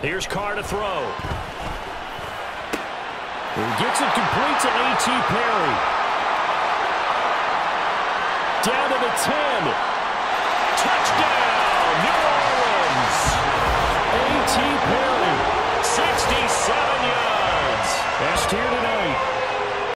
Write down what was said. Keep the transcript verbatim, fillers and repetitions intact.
Here's Carr to throw. He gets it complete to A T. Perry. Down to the ten. Touchdown!